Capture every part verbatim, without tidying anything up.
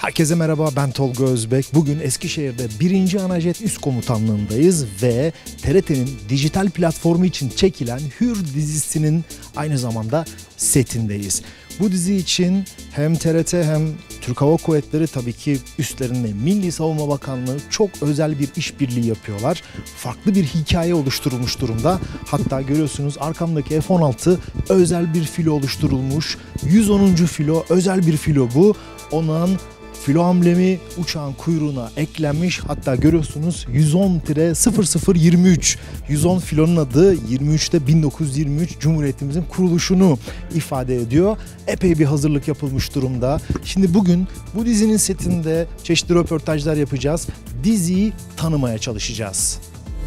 Herkese merhaba, ben Tolga Özbek. Bugün Eskişehir'de birinci Anajet Üst Komutanlığı'ndayız ve T R T'nin dijital platformu için çekilen Hür dizisinin aynı zamanda setindeyiz. Bu dizi için hem T R T hem Türk Hava Kuvvetleri tabii ki üstlerinde Milli Savunma Bakanlığı çok özel bir işbirliği yapıyorlar. Farklı bir hikaye oluşturulmuş durumda. Hatta görüyorsunuz arkamdaki F on altı özel bir filo oluşturulmuş. yüz onuncu filo özel bir filo bu. Onun filo amblemi uçağın kuyruğuna eklenmiş. Hatta görüyorsunuz yüz on sıfır sıfır yirmi üç. yüz on filonun adı yirmi üçte bin dokuz yüz yirmi üç Cumhuriyetimizin kuruluşunu ifade ediyor. Epey bir hazırlık yapılmış durumda. Şimdi bugün bu dizinin setinde çeşitli röportajlar yapacağız. Diziyi tanımaya çalışacağız.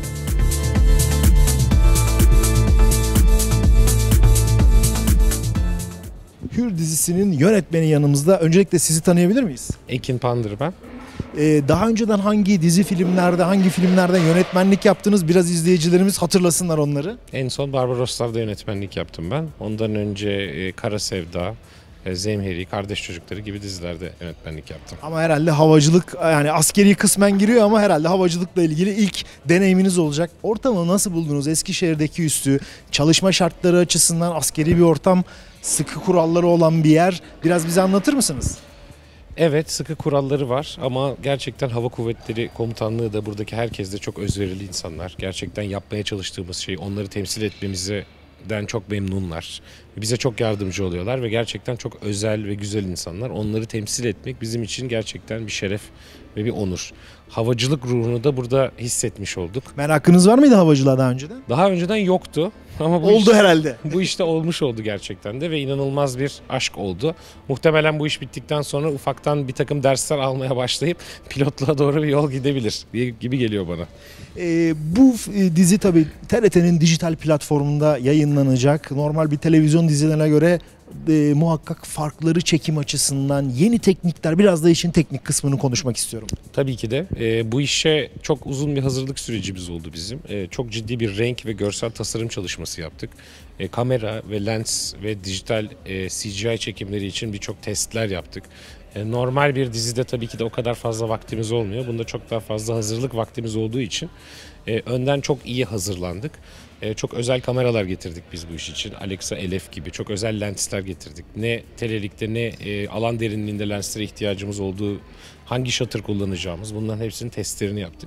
Hür dizisinin yönetmeni yanımızda. Öncelikle sizi tanıyabilir miyiz? Ekin Pandır ben. Ee, daha önceden hangi dizi filmlerde, hangi filmlerden yönetmenlik yaptınız? Biraz izleyicilerimiz hatırlasınlar onları. En son Barbaroslar'da yönetmenlik yaptım ben. Ondan önce e, Kara Sevda, e, Zemheri, Kardeş Çocukları gibi dizilerde yönetmenlik yaptım. Ama herhalde havacılık, yani askeri kısmen giriyor ama herhalde havacılıkla ilgili ilk deneyiminiz olacak. Ortamı nasıl buldunuz? Eskişehir'deki üstü, çalışma şartları açısından askeri bir ortam, sıkı kuralları olan bir yer. Biraz bize anlatır mısınız? Evet, sıkı kuralları var ama gerçekten Hava Kuvvetleri Komutanlığı da buradaki herkes de çok özverili insanlar. Gerçekten yapmaya çalıştığımız şeyi, onları temsil etmemizden çok memnunlar. Bize çok yardımcı oluyorlar ve gerçekten çok özel ve güzel insanlar. Onları temsil etmek bizim için gerçekten bir şeref ve bir onur. Havacılık ruhunu da burada hissetmiş olduk. Merakınız var mıydı havacılığa daha önceden? Daha önceden yoktu. Ama bu oldu iş, herhalde. Bu işte olmuş oldu gerçekten de ve inanılmaz bir aşk oldu. Muhtemelen bu iş bittikten sonra ufaktan bir takım dersler almaya başlayıp pilotluğa doğru bir yol gidebilir diye gibi geliyor bana. Ee, bu dizi tabii T R T'nin dijital platformunda yayınlanacak. Normal bir televizyon dizilerine göre e, muhakkak farkları çekim açısından, yeni teknikler, biraz da işin teknik kısmını konuşmak istiyorum. Tabii ki de. E, bu işe çok uzun bir hazırlık sürecimiz oldu bizim. E, çok ciddi bir renk ve görsel tasarım çalışması yaptık. E, kamera ve lens ve dijital e, C G I çekimleri için birçok testler yaptık. E, normal bir dizide tabii ki de o kadar fazla vaktimiz olmuyor. Bunda çok daha fazla hazırlık vaktimiz olduğu için e, önden çok iyi hazırlandık. E, çok özel kameralar getirdik biz bu iş için. Alexa L F gibi çok özel lensler getirdik. Ne telelikte ne e, alan derinliğinde lenslere ihtiyacımız olduğu, hangi shutter kullanacağımız, bunların hepsinin testlerini yaptık.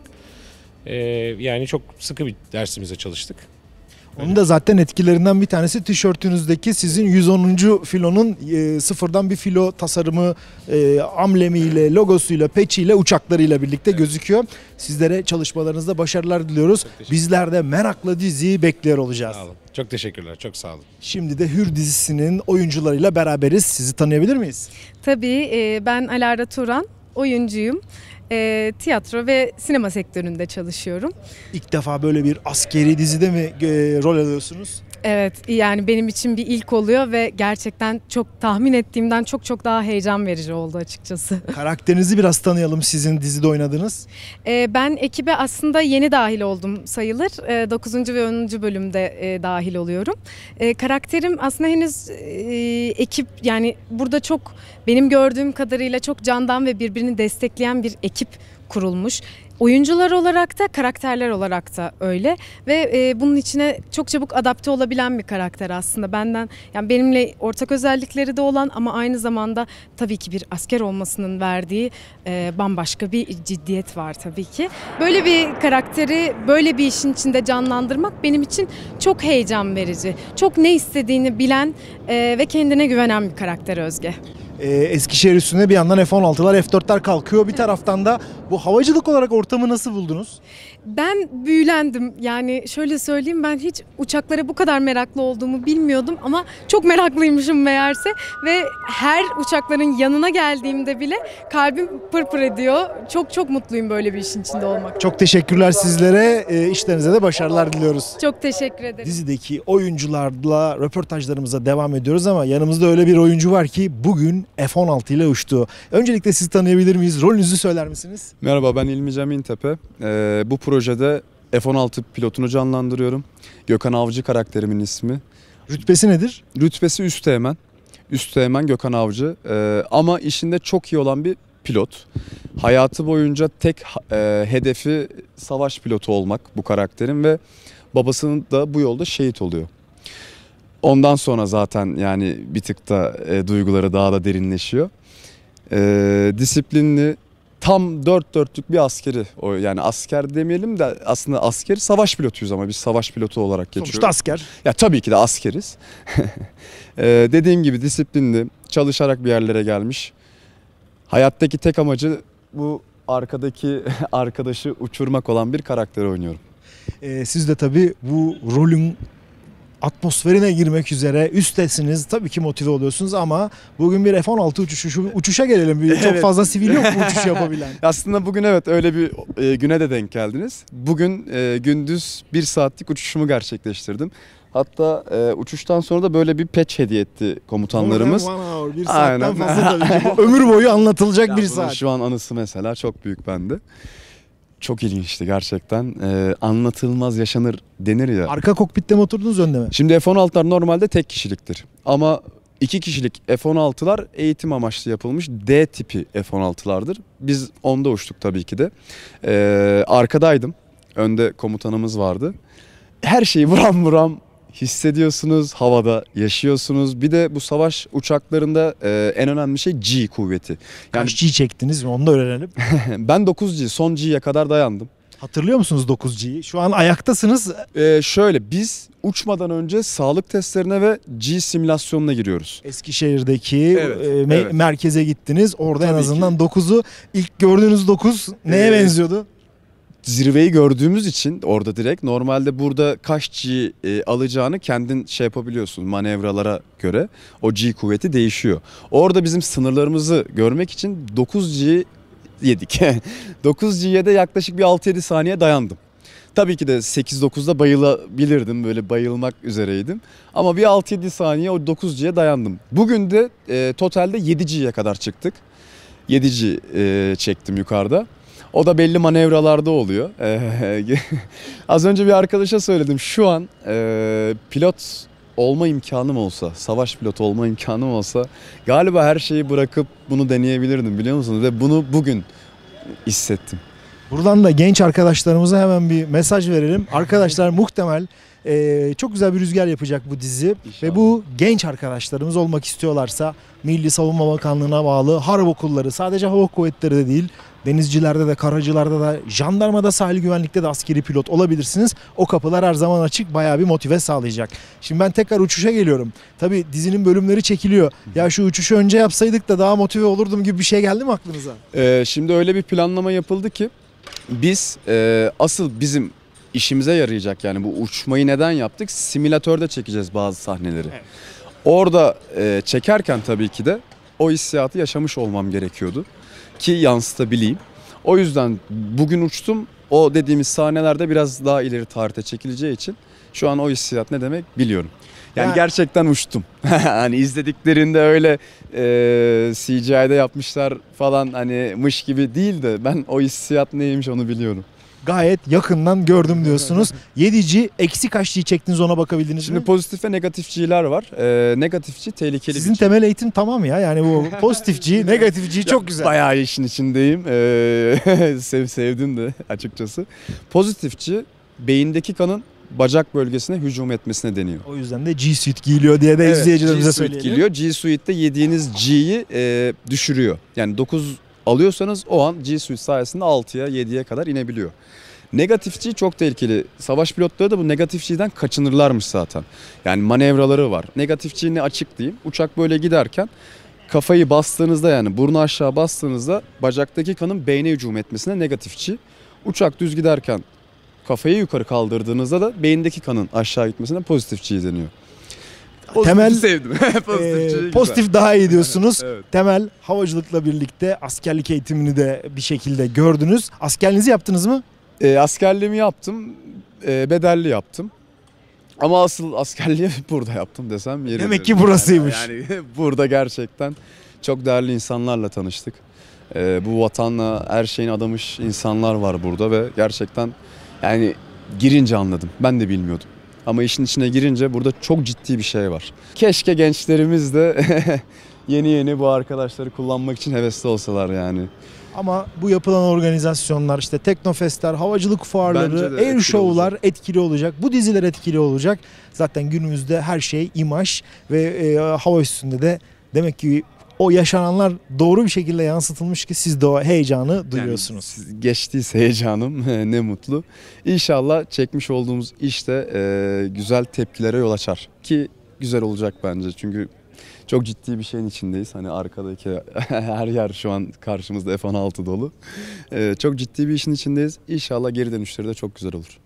E, yani çok sıkı bir dersimize çalıştık. Onun da zaten etkilerinden bir tanesi tişörtünüzdeki sizin yüz onuncu filonun e, sıfırdan bir filo tasarımı, e, amblemiyle, logosuyla, peçiyle, uçaklarıyla birlikte evet, gözüküyor. Sizlere çalışmalarınızda başarılar diliyoruz. Bizler de merakla diziyi bekliyor olacağız. Sağ olun. Çok teşekkürler. Çok sağ olun. Şimdi de Hür dizisinin oyuncularıyla beraberiz. Sizi tanıyabilir miyiz? Tabii, e, ben Alara Turan, oyuncuyum. E, tiyatro ve sinema sektöründe çalışıyorum. İlk defa böyle bir askeri dizide mi e, rol alıyorsunuz? Evet, yani benim için bir ilk oluyor ve gerçekten çok tahmin ettiğimden çok çok daha heyecan verici oldu açıkçası. Karakterinizi biraz tanıyalım, sizin dizide oynadınız. E, ben ekibe aslında yeni dahil oldum sayılır. E, dokuzuncu ve onuncu bölümde e, dahil oluyorum. E, karakterim aslında henüz e, ekip, yani burada çok benim gördüğüm kadarıyla çok candan ve birbirini destekleyen bir ekip kurulmuş. Oyuncular olarak da karakterler olarak da öyle ve e, bunun içine çok çabuk adapte olabilen bir karakter aslında. Benden, yani benimle ortak özellikleri de olan ama aynı zamanda tabii ki bir asker olmasının verdiği e, bambaşka bir ciddiyet var tabii ki. Böyle bir karakteri böyle bir işin içinde canlandırmak benim için çok heyecan verici. Çok ne istediğini bilen e, ve kendine güvenen bir karakter Özge. Ee, Eskişehir üstüne bir yandan F on altılar, F dörtler kalkıyor. Bir taraftan da bu havacılık olarak ortamı nasıl buldunuz? Ben büyülendim. Yani şöyle söyleyeyim, ben hiç uçaklara bu kadar meraklı olduğumu bilmiyordum ama çok meraklıymışım meğerse ve her uçakların yanına geldiğimde bile kalbim pırpır ediyor. Çok çok mutluyum böyle bir işin içinde olmak. Çok teşekkürler sizlere. E, işlerinize de başarılar diliyoruz. Çok teşekkür ederim. Dizideki oyuncularla röportajlarımıza devam ediyoruz ama yanımızda öyle bir oyuncu var ki bugün F on altı ile uçtu. Öncelikle sizi tanıyabilir miyiz? Rolünüzü söyler misiniz? Merhaba, ben İlmi Cem İntepe. Ee, bu projede F on altı pilotunu canlandırıyorum. Gökhan Avcı karakterimin ismi. Rütbesi nedir? Rütbesi üsteğmen. Üsteğmen Gökhan Avcı. Ee, ama işinde çok iyi olan bir pilot. Hayatı boyunca tek e, hedefi savaş pilotu olmak bu karakterin ve babasının da bu yolda şehit oluyor. Ondan sonra zaten yani bir tık da e, duyguları daha da derinleşiyor. E, disiplinli, tam dört dörtlük bir askeri. O yani asker demeyelim de aslında askeri, savaş pilotuyuz ama biz savaş pilotu olarak geçiyoruz. Sonuçta asker. Ya tabii ki de askeriz. e, dediğim gibi disiplinli, çalışarak bir yerlere gelmiş. Hayattaki tek amacı bu arkadaki arkadaşı uçurmak olan bir karakteri oynuyorum. Ee, siz de tabii bu rolün atmosferine girmek üzere üstesiniz. Tabii ki motive oluyorsunuz ama bugün bir F on altı uçuşu, şu uçuşa gelelim. Bir, çok Evet. fazla sivil yok mu uçuş yapabilen? Aslında bugün evet öyle bir e, güne de denk geldiniz. Bugün e, gündüz bir saatlik uçuşumu gerçekleştirdim. Hatta e, uçuştan sonra da böyle bir patch hediye etti komutanlarımız. More than one hour, bir saatten Aynen. fazla tabii ki. Bu ömür boyu anlatılacak Ya bir bunun saat. Şu an anısı mesela çok büyük bende. Çok ilginçti gerçekten. E, anlatılmaz yaşanır denir ya. Arka kokpitte mi oturdunuz, önde mi? Şimdi F on altılar normalde tek kişiliktir. Ama iki kişilik F on altılar eğitim amaçlı yapılmış D tipi F on altılardır. Biz onda uçtuk tabii ki de. Ee, arkadaydım. Önde komutanımız vardı. Her şeyi buram buram hissediyorsunuz, havada yaşıyorsunuz. Bir de bu savaş uçaklarında e, en önemli şey G kuvveti. Yani Kaç G çektiniz, onu da öğrenelim. ben dokuz G, son G'ye kadar dayandım. Hatırlıyor musunuz dokuz G'yi? Şu an ayaktasınız. Ee, şöyle biz uçmadan önce sağlık testlerine ve G simülasyonuna giriyoruz. Eskişehir'deki Evet, e, me- evet. merkeze gittiniz. Orada en Tabii azından dokuzu, ilk gördüğünüz dokuz neye Ee, benziyordu? Zirveyi gördüğümüz için orada direkt normalde burada kaç G e, alacağını kendin şey yapabiliyorsun manevralara göre. O G kuvveti değişiyor. Orada bizim sınırlarımızı görmek için dokuz G yedik. dokuz G'ye de yaklaşık bir altı yedi saniye dayandım. Tabii ki de sekiz dokuzda bayılabilirdim, böyle bayılmak üzereydim. Ama bir altı yedi saniye o dokuz G'ye dayandım. Bugün de e, totalde yedi G'ye kadar çıktık. yedi G e, çektim yukarıda. O da belli manevralarda oluyor. E, az önce bir arkadaşa söyledim. Şu an e, pilot olma imkanım olsa, savaş pilotu olma imkanım olsa galiba her şeyi bırakıp bunu deneyebilirdim, biliyor musunuz? Ve bunu bugün hissettim. Buradan da genç arkadaşlarımıza hemen bir mesaj verelim. Arkadaşlar muhtemel e, çok güzel bir rüzgar yapacak bu dizi. İnşallah. Ve bu genç arkadaşlarımız olmak istiyorlarsa Milli Savunma Bakanlığı'na bağlı harp okulları, sadece hava kuvvetleri de değil, denizcilerde de, karacılarda da, jandarmada, sahil güvenlikte de askeri pilot olabilirsiniz. O kapılar her zaman açık, bayağı bir motive sağlayacak. Şimdi ben tekrar uçuşa geliyorum. Tabii dizinin bölümleri çekiliyor. Ya şu uçuşu önce yapsaydık da daha motive olurdum gibi bir şey geldi mi aklınıza? Ee, şimdi öyle bir planlama yapıldı ki biz e, asıl bizim işimize yarayacak, yani bu uçmayı neden yaptık? Simülatörde çekeceğiz bazı sahneleri. Evet. Orada e, çekerken tabii ki de o hissiyatı yaşamış olmam gerekiyordu ki yansıtabileyim. O yüzden bugün uçtum. O dediğimiz sahnelerde biraz daha ileri tarihte çekileceği için şu an o hissiyat ne demek biliyorum. Yani Ya- gerçekten uçtum. Hani izlediklerinde öyle e, C G I'de yapmışlar falan hani mış gibi değil de ben o hissiyat neymiş onu biliyorum. Gayet yakından gördüm diyorsunuz. yedi G eksi kaç G çektiniz, ona bakabildiniz Şimdi mi? pozitif ve negatif G'ler var. E, negatif G tehlikeli Sizin bir G. temel eğitim tamam ya. Yani bu pozitif G, negatif G çok güzel. Bayağı işin içindeyim. Ee, sev, sevdim de açıkçası. Pozitif G beyindeki kanın bacak bölgesine hücum etmesine deniyor. O yüzden de G Suite giyiliyor diye de Evet, izleyicilerimize G Suite söyleyelim. geliyor. G Suite'de yediğiniz G'yi e, düşürüyor. Yani dokuz alıyorsanız o an G Suite sayesinde altıya yediye kadar inebiliyor. Negatif G çok tehlikeli. Savaş pilotları da bu negatif G'den kaçınırlarmış zaten. Yani manevraları var. Negatif G'ni açıklayayım. Uçak böyle giderken kafayı bastığınızda, yani burnu aşağı bastığınızda bacaktaki kanın beyne hücum etmesine negatif G. Uçak düz giderken kafayı yukarı kaldırdığınızda da beyindeki kanın aşağı gitmesine pozitif G deniyor. Temel- Pozitif sevdim. pozitif, Ee, G güzel. pozitif daha iyi diyorsunuz. Evet. Temel havacılıkla birlikte askerlik eğitimini de bir şekilde gördünüz. Askerliğinizi yaptınız mı? E, askerliğimi yaptım. E, bedelli yaptım. Ama asıl askerliği burada yaptım desem yeridir. Demek ki burasıymış. Yani, yani burada gerçekten çok değerli insanlarla tanıştık. E, bu vatanla her şeyin adamış insanlar var burada ve gerçekten yani girince anladım. Ben de bilmiyordum. Ama işin içine girince burada çok ciddi bir şey var. Keşke gençlerimiz de yeni yeni bu arkadaşları kullanmak için hevesli olsalar yani. Ama bu yapılan organizasyonlar, işte teknofestler, havacılık Bence fuarları, de air etkili show'lar olacak. etkili olacak. Bu diziler etkili olacak. Zaten günümüzde her şey imaj ve e, hava üstünde de demek ki o yaşananlar doğru bir şekilde yansıtılmış ki siz de o heyecanı duyuyorsunuz. Yani geçtiyse heyecanım ne mutlu. İnşallah çekmiş olduğumuz işte e, güzel tepkilere yol açar ki güzel olacak bence. Çünkü çok ciddi bir şeyin içindeyiz. Hani arkadaki her yer şu an karşımızda F on altı dolu. E, çok ciddi bir işin içindeyiz. İnşallah geri dönüşleri de çok güzel olur.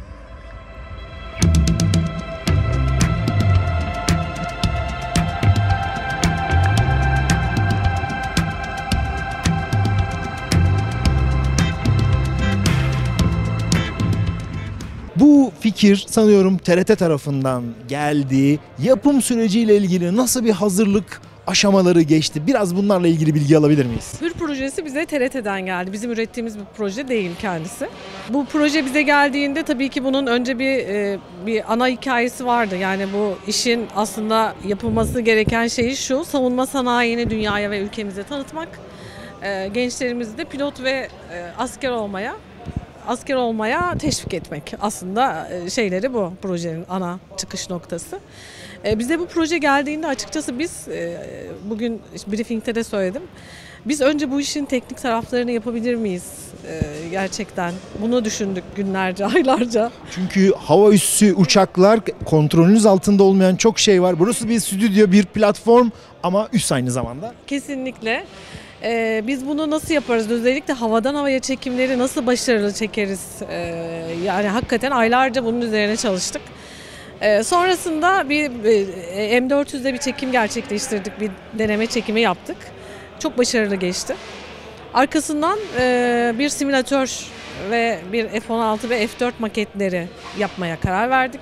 Bu fikir sanıyorum T R T tarafından geldi. Yapım süreciyle ilgili nasıl bir hazırlık aşamaları geçti? Biraz bunlarla ilgili bilgi alabilir miyiz? Hür projesi bize T R T'den geldi. Bizim ürettiğimiz bir proje değil kendisi. Bu proje bize geldiğinde tabii ki bunun önce bir e, bir ana hikayesi vardı. Yani bu işin aslında yapılması gereken şey şu: savunma sanayini dünyaya ve ülkemize tanıtmak. E, gençlerimizi de pilot ve e, asker olmaya asker olmaya teşvik etmek. Aslında e, şeyleri bu projenin ana çıkış noktası. E, bize bu proje geldiğinde açıkçası biz e, bugün briefing'te de söyledim. Biz önce bu işin teknik taraflarını yapabilir miyiz e, gerçekten? Bunu düşündük günlerce, aylarca. Çünkü hava üssü uçaklar, kontrolünüz altında olmayan çok şey var. Burası bir stüdyo, bir platform ama üs aynı zamanda. Kesinlikle. Ee, biz bunu nasıl yaparız? Özellikle havadan havaya çekimleri nasıl başarılı çekeriz? Ee, yani hakikaten aylarca bunun üzerine çalıştık. Ee, sonrasında bir e, M dört yüz'de bir çekim gerçekleştirdik. Bir deneme çekimi yaptık. Çok başarılı geçti. Arkasından e, bir simülatör ve bir F on altı ve F dört maketleri yapmaya karar verdik.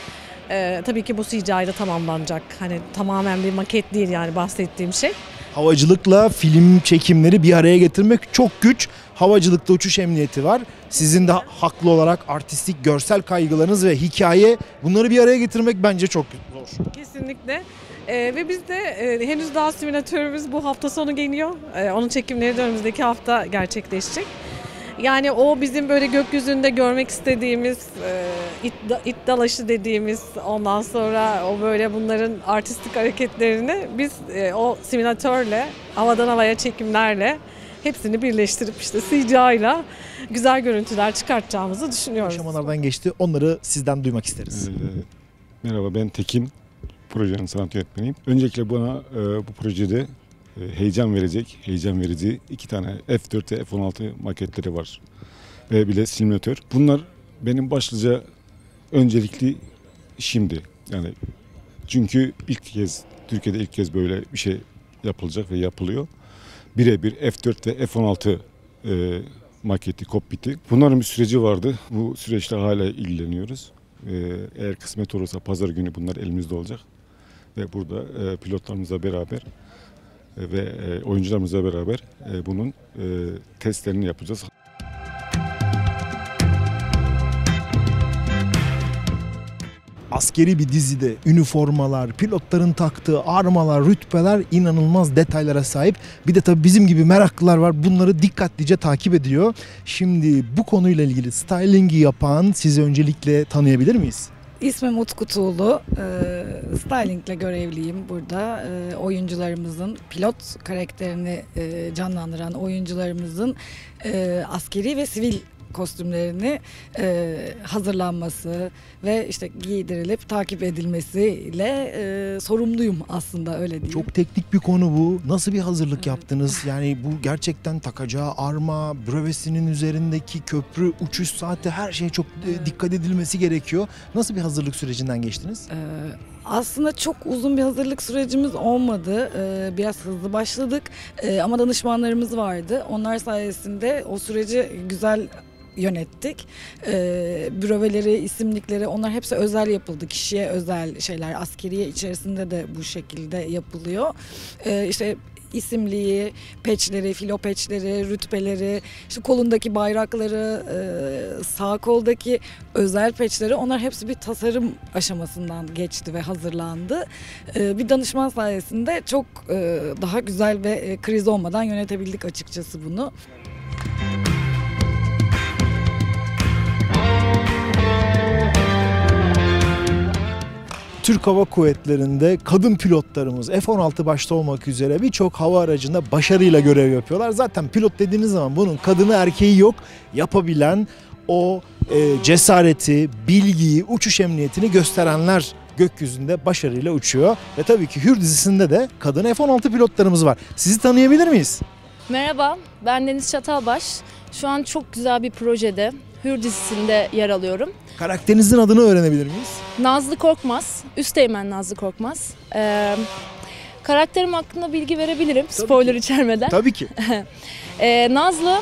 Ee, tabii ki bu C G I'de tamamlanacak. Hani tamamen bir maket değil yani bahsettiğim şey. Havacılıkla film çekimleri bir araya getirmek çok güç. Havacılıkta uçuş emniyeti var. Sizin de haklı olarak artistik, görsel kaygılarınız ve hikaye, bunları bir araya getirmek bence çok zor. Kesinlikle. Ee, ve biz de e, henüz daha simülatörümüz bu hafta sonu geliyor. Ee, onun çekimleri de önümüzdeki hafta gerçekleşecek. Yani o bizim böyle gökyüzünde görmek istediğimiz e, it, it dalaşı dediğimiz, ondan sonra o böyle bunların artistik hareketlerini biz e, o simülatörle, havadan havaya çekimlerle hepsini birleştirip işte C G I ile güzel görüntüler çıkartacağımızı düşünüyoruz. Aşamalardan geçti. Onları sizden duymak isteriz. Ee, merhaba, ben Tekin. Projenin sanat yönetmeniyim. Öncelikle bana e, bu projede e, heyecan verecek, heyecan verici iki tane F dört ve F on altı maketleri var. Ve bir de simülatör. Bunlar benim başlıca öncelikli şimdi. Yani çünkü ilk kez, Türkiye'de ilk kez böyle bir şey yapılacak ve yapılıyor. Birebir F dört ve F on altı e, maketi, kokpiti. Bunların bir süreci vardı. Bu süreçle hala ilgileniyoruz. E, eğer kısmet olursa pazar günü bunlar elimizde olacak. Ve burada e, pilotlarımızla beraber e, ve e, oyuncularımızla beraber e, bunun e, testlerini yapacağız. Askeri bir dizide üniformalar, pilotların taktığı armalar, rütbeler inanılmaz detaylara sahip. Bir de tabii bizim gibi meraklılar var. Bunları dikkatlice takip ediyor. Şimdi bu konuyla ilgili stylingi yapan sizi öncelikle tanıyabilir miyiz? İsmim Utku Tuğlu. E, stylingle görevliyim burada. E, oyuncularımızın, pilot karakterini e, canlandıran oyuncularımızın e, askeri ve sivil kostümlerini e, hazırlanması ve işte giydirilip takip edilmesiyle e, sorumluyum aslında, öyle diyeyim. Çok teknik bir konu bu. Nasıl bir hazırlık yaptınız? Yani bu gerçekten takacağı arma, brövesinin üzerindeki köprü, uçuş saati, her şeye çok e, dikkat edilmesi gerekiyor. Nasıl bir hazırlık sürecinden geçtiniz? Ee, aslında çok uzun bir hazırlık sürecimiz olmadı. Ee, biraz hızlı başladık ee, ama danışmanlarımız vardı. Onlar sayesinde o süreci güzel yönettik. Ee, büroveleri, isimlikleri, onlar hepsi özel yapıldı. Kişiye özel şeyler. Askeriye içerisinde de bu şekilde yapılıyor. Ee, işte isimliği, peçleri, filo peçleri, rütbeleri, işte kolundaki bayrakları, e, sağ koldaki özel peçleri, onlar hepsi bir tasarım aşamasından geçti ve hazırlandı. E, bir danışman sayesinde çok e, daha güzel ve e, kriz olmadan yönetebildik açıkçası bunu. Türk Hava Kuvvetleri'nde kadın pilotlarımız F on altı başta olmak üzere birçok hava aracında başarıyla görev yapıyorlar. Zaten pilot dediğiniz zaman bunun kadını erkeği yok. Yapabilen o e, cesareti, bilgiyi, uçuş emniyetini gösterenler gökyüzünde başarıyla uçuyor. Ve tabii ki Hür dizisinde de kadın F on altı pilotlarımız var. Sizi tanıyabilir miyiz? Merhaba, ben Deniz Çatalbaş. Şu an çok güzel bir projede, Hür dizisinde yer alıyorum. Karakterinizin adını öğrenebilir miyiz? Nazlı Korkmaz, Üsteğmen Nazlı Korkmaz. Ee, karakterim hakkında bilgi verebilirim, Tabii spoiler ki. içermeden. Tabii ki. ee, Nazlı,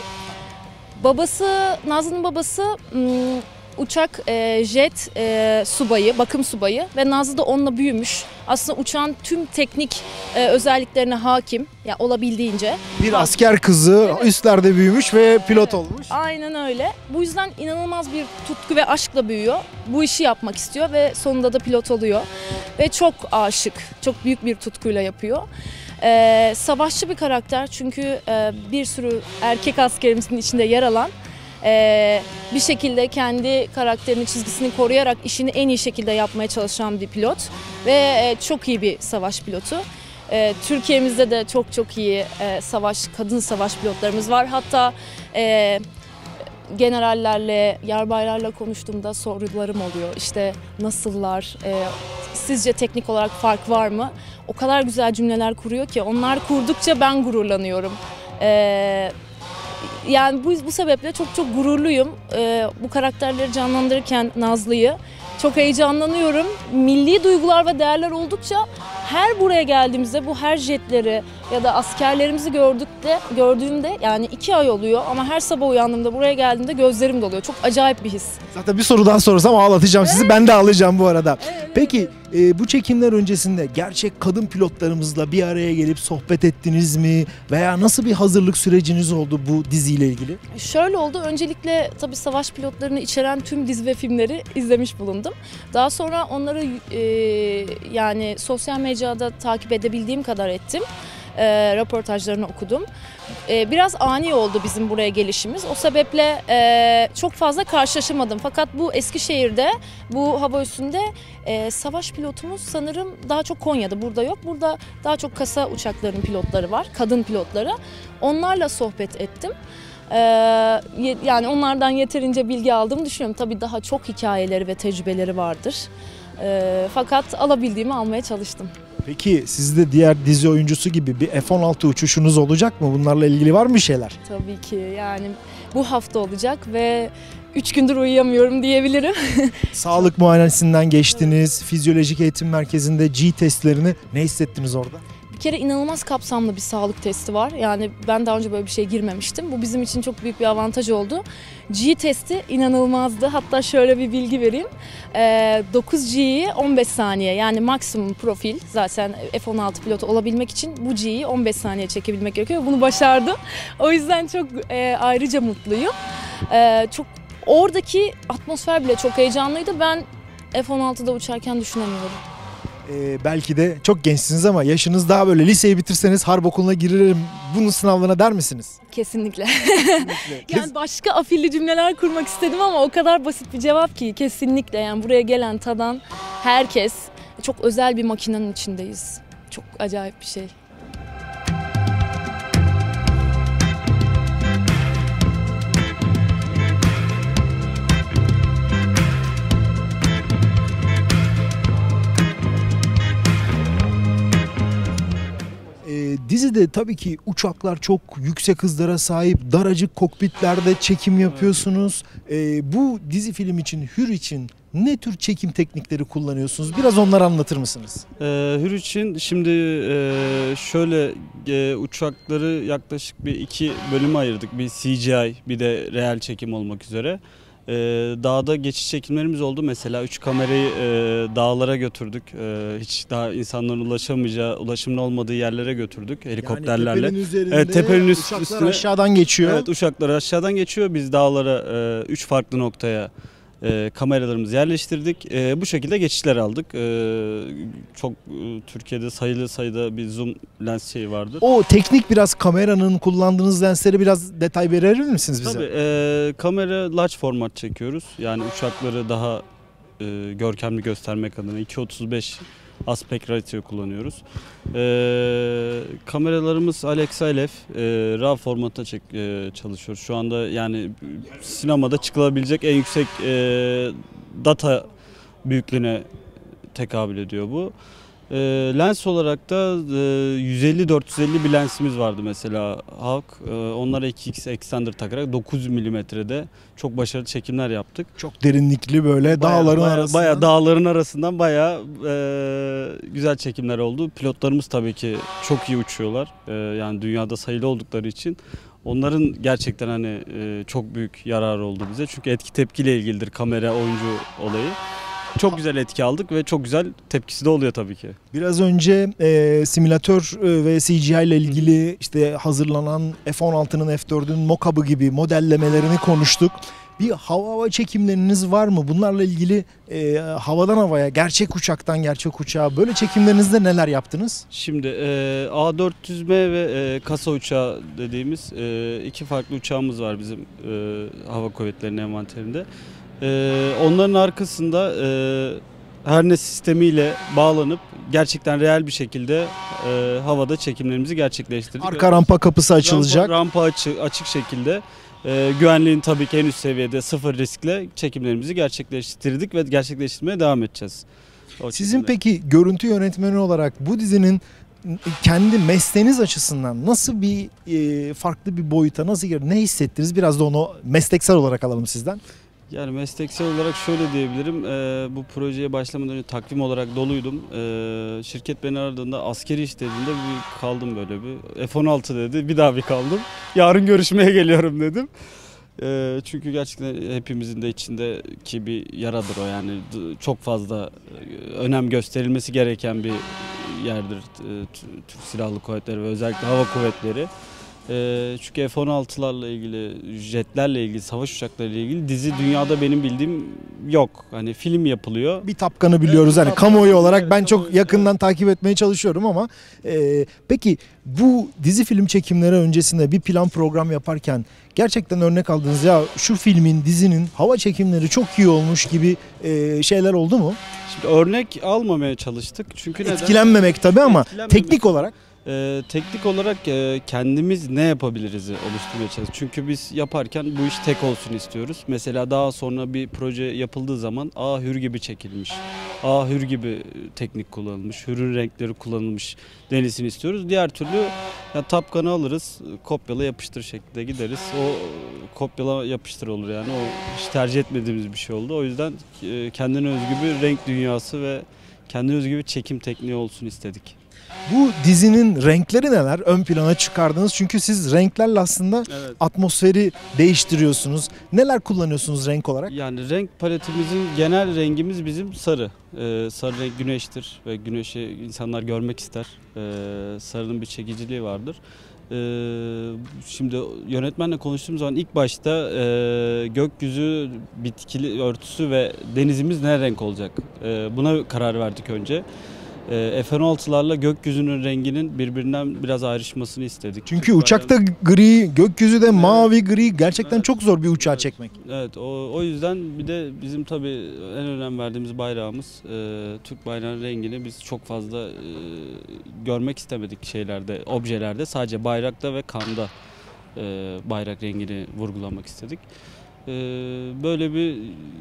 babası, Nazlı'nın babası ım, uçak, e, jet e, subayı, bakım subayı ve Nazlı da onunla büyümüş. Aslında uçağın tüm teknik e, özelliklerine hakim, ya olabildiğince. Bir asker kızı Evet. üstlerde büyümüş ve pilot olmuş. Aynen öyle. Bu yüzden inanılmaz bir tutku ve aşkla büyüyor. Bu işi yapmak istiyor ve sonunda da pilot oluyor. Ve çok aşık, çok büyük bir tutkuyla yapıyor. Ee, savaşçı bir karakter çünkü e, bir sürü erkek askerimizin içinde yer alan, e, bir şekilde kendi karakterinin çizgisini koruyarak işini en iyi şekilde yapmaya çalışan bir pilot ve e, çok iyi bir savaş pilotu. E, Türkiye'mizde de çok çok iyi e, savaş, kadın savaş pilotlarımız var. Hatta e, generallerle, yarbaylarla konuştuğumda sorularım oluyor. İşte nasıllar, e, sizce teknik olarak fark var mı? O kadar güzel cümleler kuruyor ki onlar kurdukça ben gururlanıyorum. E, yani bu, bu sebeple çok çok gururluyum. E, bu karakterleri canlandırırken Nazlı'yı çok heyecanlanıyorum. Milli duygular ve değerler oldukça her buraya geldiğimizde bu her jetleri ya da askerlerimizi gördükte, gördüğümde yani iki ay oluyor ama her sabah uyandığımda buraya geldiğimde gözlerim doluyor. Çok acayip bir his. Zaten bir soru daha sorursam ağlatacağım sizi. Ben de ağlayacağım bu arada. Peki e, bu çekimler öncesinde gerçek kadın pilotlarımızla bir araya gelip sohbet ettiniz mi? Veya nasıl bir hazırlık süreciniz oldu bu diziyle ilgili? Şöyle oldu. Öncelikle tabii savaş pilotlarını içeren tüm dizi ve filmleri izlemiş bulundum. Daha sonra onları e, yani sosyal mecrada takip edebildiğim kadar ettim. E, röportajlarını okudum. E, biraz ani oldu bizim buraya gelişimiz. O sebeple e, çok fazla karşılaşamadım. Fakat bu Eskişehir'de, bu hava üssünde e, savaş pilotumuz sanırım daha çok Konya'da, burada yok. Burada daha çok kasa uçaklarının pilotları var, kadın pilotları. Onlarla sohbet ettim. Ee, yani onlardan yeterince bilgi aldığımı düşünüyorum. Tabii daha çok hikayeleri ve tecrübeleri vardır. Ee, fakat alabildiğimi almaya çalıştım. Peki sizde diğer dizi oyuncusu gibi bir F on altı uçuşunuz olacak mı? Bunlarla ilgili var mı şeyler? Tabii ki yani bu hafta olacak ve üç gündür uyuyamıyorum diyebilirim. Sağlık muayenesinden geçtiniz. Fizyolojik eğitim merkezinde G testlerini ne hissettiniz orada? Bir kere inanılmaz kapsamlı bir sağlık testi var. Yani ben daha önce böyle bir şeye girmemiştim. Bu bizim için çok büyük bir avantaj oldu. G testi inanılmazdı. Hatta şöyle bir bilgi vereyim. Ee, dokuz G'yi on beş saniye, yani maksimum profil. Zaten F on altı pilotu olabilmek için bu G'yi on beş saniye çekebilmek gerekiyor. Bunu başardım. O yüzden çok e, ayrıca mutluyum. E, çok oradaki atmosfer bile çok heyecanlıydı. Ben F on altıda uçarken düşünemiyorum. Ee, belki de çok gençsiniz ama yaşınız daha böyle, liseyi bitirseniz harp okuluna girerim bunun sınavlarına der misiniz? Kesinlikle. Kesinlikle. Yani başka afilli cümleler kurmak istedim ama o kadar basit bir cevap ki kesinlikle. Yani buraya gelen, tadan herkes, çok özel bir makinenin içindeyiz. Çok acayip bir şey. Dizide tabii ki uçaklar çok yüksek hızlara sahip, daracık kokpitlerde çekim yapıyorsunuz. Ee, bu dizi film için, Hür için ne tür çekim teknikleri kullanıyorsunuz? Biraz onları anlatır mısınız? Ee, Hür için şimdi e, şöyle e, uçakları yaklaşık bir iki bölüme ayırdık. Bir C G I, bir de real çekim olmak üzere. E, dağda geçiş çekimlerimiz oldu. Mesela üç kamerayı e, dağlara götürdük. E, hiç daha insanların ulaşamayacağı, ulaşımın olmadığı yerlere götürdük helikopterlerle. Yani tepenin üzerinde Evet, tepenin üst- uçaklar üstüne- aşağıdan geçiyor. Evet, uçaklar aşağıdan geçiyor. Biz dağlara üç farklı noktaya e, kameralarımızı yerleştirdik. E, bu şekilde geçişler aldık. E, çok e, Türkiye'de sayılı sayıda bir zoom lens şeyi vardır. O teknik biraz kameranın kullandığınız lensleri biraz detay verir misiniz bize? Tabii e, kamera large format çekiyoruz. Yani uçakları daha e, görkemli göstermek adına iki otuz beş aspect ratio kullanıyoruz. E, kameralarımız Alexa L F e, RAW formatta çek, e, çalışıyoruz. Şu anda yani sinemada çıkılabilecek en yüksek e, data büyüklüğüne tekabül ediyor bu. E, lens olarak da e, yüz elli dört yüz elli bir lensimiz vardı mesela Hawk. E, onlara iki x extender takarak dokuz milimetrede çok başarılı çekimler yaptık. Çok derinlikli böyle Bayağı- dağların bayağı- arasından. Bayağı dağların arasından bayağı e, güzel çekimler oldu. Pilotlarımız tabii ki çok iyi uçuyorlar. E, yani dünyada sayılı oldukları için. Onların gerçekten hani e, çok büyük yararı oldu bize. Çünkü etki tepkiyle ilgilidir kamera oyuncu olayı. Çok güzel etki aldık ve çok güzel tepkisi de oluyor tabii ki. Biraz önce e, simülatör e, ve C G I ile ilgili işte hazırlanan F on altının F dördün mock-up'ı gibi modellemelerini konuştuk. Bir hava hava çekimleriniz var mı? Bunlarla ilgili e, havadan havaya, gerçek uçaktan gerçek uçağa böyle çekimlerinizde neler yaptınız? Şimdi e, A dört yüz M ve e, kasa uçağı dediğimiz e, iki farklı uçağımız var bizim e, hava kuvvetlerinin envanterinde. E, onların arkasında e, herne sistemiyle bağlanıp gerçekten reel bir şekilde e, havada çekimlerimizi gerçekleştirdik. Arka rampa kapısı açılacak. Rampa, rampa açık, açık şekilde e, güvenliğin tabii ki en üst seviyede sıfır riskle çekimlerimizi gerçekleştirdik ve gerçekleştirmeye devam edeceğiz. O Sizin çekimleri. peki görüntü yönetmeni olarak bu dizinin kendi mesleğiniz açısından nasıl bir e, farklı bir boyuta nasıl gir- ne hissettiniz? Biraz da onu mesleksel olarak alalım sizden. Yani mesleksel olarak şöyle diyebilirim. Ee, bu projeye başlamadan önce takvim olarak doluydum. Ee, şirket beni aradığında askeri iş dediğinde bir kaldım böyle bir. F on altı dedi, bir daha bir kaldım. Yarın görüşmeye geliyorum dedim. Ee, çünkü gerçekten hepimizin de içindeki bir yaradır o, yani D- çok fazla e, önem gösterilmesi gereken bir yerdir e, T- Türk Silahlı Kuvvetleri ve özellikle Hava Kuvvetleri. Ee, çünkü F on altılarla ilgili, jetlerle ilgili, savaş uçaklarıyla ilgili dizi dünyada benim bildiğim yok. Hani film yapılıyor. Bir Tapkan'ı biliyoruz Evet, hani Tapkan, kamuoyu olarak evet, ben çok kamuoyu, yakından takip etmeye çalışıyorum ama e, peki bu dizi film çekimleri öncesinde bir plan program yaparken gerçekten örnek aldınız ya şu filmin dizinin hava çekimleri çok iyi olmuş gibi e, şeyler oldu mu? Şimdi örnek almamaya çalıştık. Çünkü neden? Etkilenmemek tabii ama Etkilenmemek. teknik olarak Ee, teknik olarak e, kendimiz ne yapabiliriz'i oluşturmaya çalışıyoruz. Çünkü biz yaparken bu iş tek olsun istiyoruz. Mesela daha sonra bir proje yapıldığı zaman A hür gibi çekilmiş, A hür gibi teknik kullanılmış, hürün renkleri kullanılmış denilsin istiyoruz. Diğer türlü ya Tapkan'ı alırız, kopyala yapıştır şeklinde gideriz. O kopyala yapıştır olur yani. O hiç tercih etmediğimiz bir şey oldu. O yüzden e, kendine özgü bir renk dünyası ve kendine özgü bir çekim tekniği olsun istedik. bu dizinin renkleri neler ön plana çıkardınız? Çünkü siz renklerle aslında Evet. atmosferi değiştiriyorsunuz. Neler kullanıyorsunuz renk olarak? Yani renk paletimizin genel rengimiz bizim sarı. Ee, sarı renk güneştir ve güneşi insanlar görmek ister. Ee, sarının bir çekiciliği vardır. Ee, şimdi yönetmenle konuştuğum zaman ilk başta e, gökyüzü, bitkili örtüsü ve denizimiz ne renk olacak? Ee, buna karar verdik önce. Ee, F on altılarla gökyüzünün renginin birbirinden biraz ayrışmasını istedik. Çünkü uçakta gri, gökyüzü de mavi, gri gerçekten Evet. çok zor bir uçağı Evet. çekmek. Evet, o, o yüzden bir de bizim tabii en önem verdiğimiz bayrağımız e, Türk bayrağının rengini biz çok fazla e, görmek istemedik şeylerde, objelerde. Sadece bayrakta ve kanda e, bayrak rengini vurgulamak istedik. E, böyle bir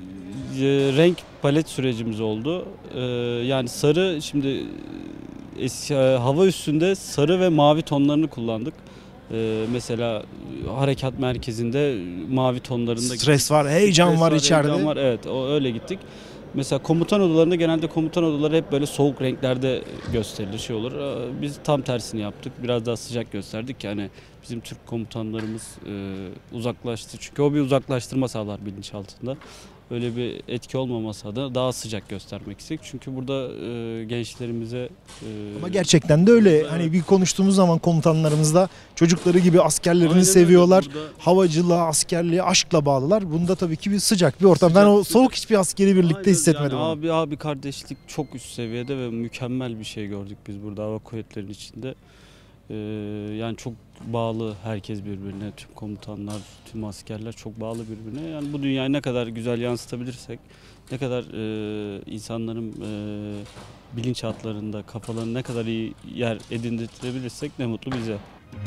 e, renk palet sürecimiz oldu. E, yani sarı, şimdi eski, e, hava üstünde sarı ve mavi tonlarını kullandık. Ee, mesela harekat merkezinde mavi tonlarında Stres var, heyecan Stres var içeride. heyecan var. Evet, o öyle gittik. Mesela komutan odalarında genelde komutan odaları hep böyle soğuk renklerde gösterilir, şey olur. Ee, Biz tam tersini yaptık. Biraz daha sıcak gösterdik ki hani bizim Türk komutanlarımız e, uzaklaştı. Çünkü o bir uzaklaştırma sağlar bilinçaltında. Öyle bir etki olmaması adına daha sıcak göstermek istedik. Çünkü burada e, gençlerimize... E, Ama gerçekten de öyle. Evet. Hani bir konuştuğumuz zaman komutanlarımız da çocukları gibi askerlerini Aynen seviyorlar. öyle. Burada- Havacılığa, askerliğe aşkla bağlılar. Bunda tabii ki bir sıcak bir ortam. Sıcak, ben o sıcak. soğuk hiçbir askeri birlikte Aynen, hissetmedim. yani onu. abi abi kardeşlik çok üst seviyede ve mükemmel bir şey gördük biz burada hava kuvvetlerinin içinde. Ee, yani çok bağlı herkes birbirine, tüm komutanlar, tüm askerler çok bağlı birbirine. Yani bu dünyayı ne kadar güzel yansıtabilirsek, ne kadar e, insanların e, bilinçaltlarında, kafalarını ne kadar iyi yer edindirebilirsek ne mutlu bize.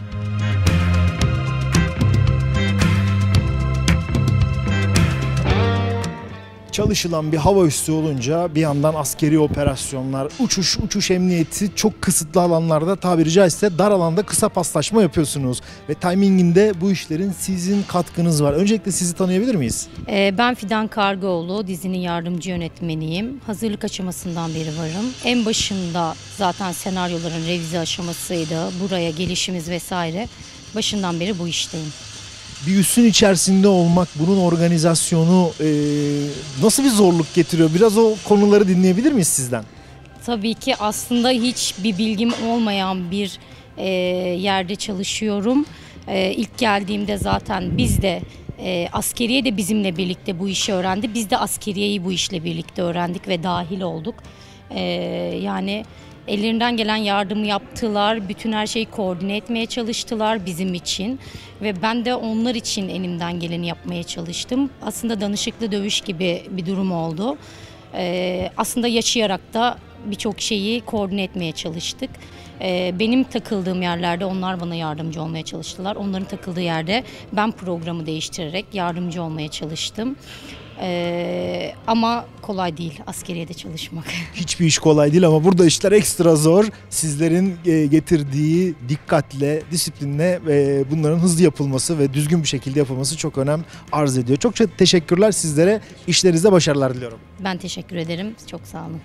Çalışılan bir hava üssü olunca bir yandan askeri operasyonlar, uçuş, uçuş emniyeti çok kısıtlı alanlarda, tabiri caizse dar alanda kısa paslaşma yapıyorsunuz. Ve timinginde bu işlerin sizin katkınız var. Öncelikle sizi tanıyabilir miyiz? Ee, Ben Fidan Kargoğlu, dizinin yardımcı yönetmeniyim. Hazırlık aşamasından beri varım. En başında zaten senaryoların revize aşamasıydı. Buraya gelişimiz vesaire. Başından beri bu işteyim. Bir üssün içerisinde olmak, bunun organizasyonu e, nasıl bir zorluk getiriyor? Biraz o konuları dinleyebilir miyiz sizden? Tabii ki aslında hiç bir bilgim olmayan bir e, yerde çalışıyorum. E, ilk geldiğimde zaten biz de e, askeriye de bizimle birlikte bu işi öğrendi. Biz de askeriyeyi bu işle birlikte öğrendik ve dahil olduk. E, yani ellerinden gelen yardımı yaptılar. Bütün her şeyi koordine etmeye çalıştılar bizim için. Ve ben de onlar için elimden geleni yapmaya çalıştım. Aslında danışıklı dövüş gibi bir durum oldu. Ee, aslında yaşayarak da birçok şeyi koordine etmeye çalıştık. Ee, benim takıldığım yerlerde onlar bana yardımcı olmaya çalıştılar. Onların takıldığı yerde ben programı değiştirerek yardımcı olmaya çalıştım. Ee, ama kolay değil askeriyede çalışmak. Hiçbir iş kolay değil ama burada işler ekstra zor. Sizlerin e, getirdiği dikkatle, disiplinle ve bunların hızlı yapılması ve düzgün bir şekilde yapılması çok önem arz ediyor. Çok çok teşekkürler sizlere. İşlerinizde başarılar diliyorum. Ben teşekkür ederim. Çok sağ olun.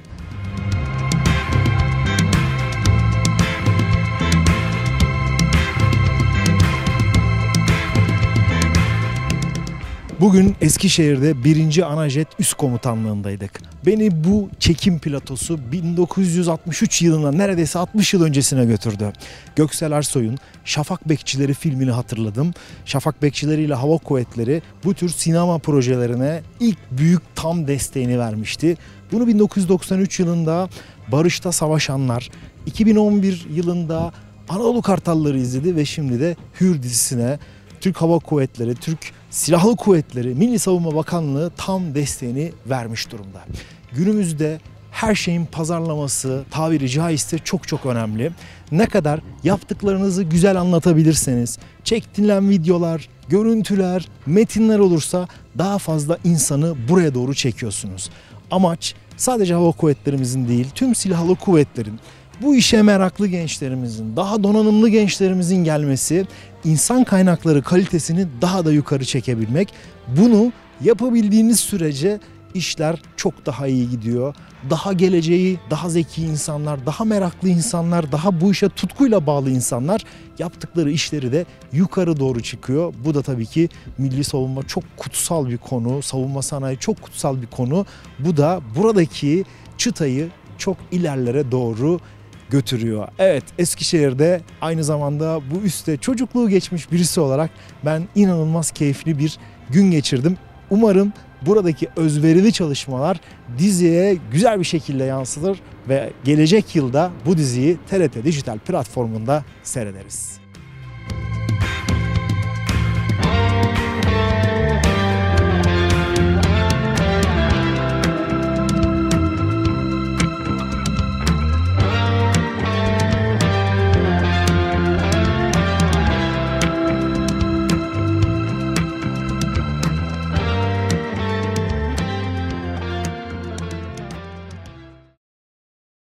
Bugün Eskişehir'de birinci Anajet Üst Komutanlığındaydık. Beni bu çekim platosu bin dokuz yüz altmış üç yılına, neredeyse altmış yıl öncesine götürdü. Göksel Ersoy'un Şafak Bekçileri filmini hatırladım. Şafak Bekçileri ile Hava Kuvvetleri bu tür sinema projelerine ilk büyük tam desteğini vermişti. Bunu bin dokuz yüz doksan üç yılında Barış'ta Savaşanlar, iki bin on bir yılında Anadolu Kartalları izledi ve şimdi de Hür dizisine Türk Hava Kuvvetleri, Türk Silahlı Kuvvetleri, Milli Savunma Bakanlığı tam desteğini vermiş durumda. Günümüzde her şeyin pazarlaması, tabiri caizse çok çok önemli. Ne kadar yaptıklarınızı güzel anlatabilirseniz, çekilen videolar, görüntüler, metinler olursa daha fazla insanı buraya doğru çekiyorsunuz. Amaç sadece hava kuvvetlerimizin değil, tüm silahlı kuvvetlerin, bu işe meraklı gençlerimizin, daha donanımlı gençlerimizin gelmesi, insan kaynakları kalitesini daha da yukarı çekebilmek. Bunu yapabildiğiniz sürece işler çok daha iyi gidiyor. Daha geleceği, daha zeki insanlar, daha meraklı insanlar, daha bu işe tutkuyla bağlı insanlar yaptıkları işleri de yukarı doğru çıkıyor. Bu da tabii ki milli savunma çok kutsal bir konu, savunma sanayi çok kutsal bir konu. Bu da buradaki çıtayı çok ilerlere doğru götürüyor. Evet, Eskişehir'de aynı zamanda bu üste çocukluğu geçmiş birisi olarak ben inanılmaz keyifli bir gün geçirdim. Umarım buradaki özverili çalışmalar diziye güzel bir şekilde yansıtır ve gelecek yılda bu diziyi T R T Dijital platformunda seyrederiz.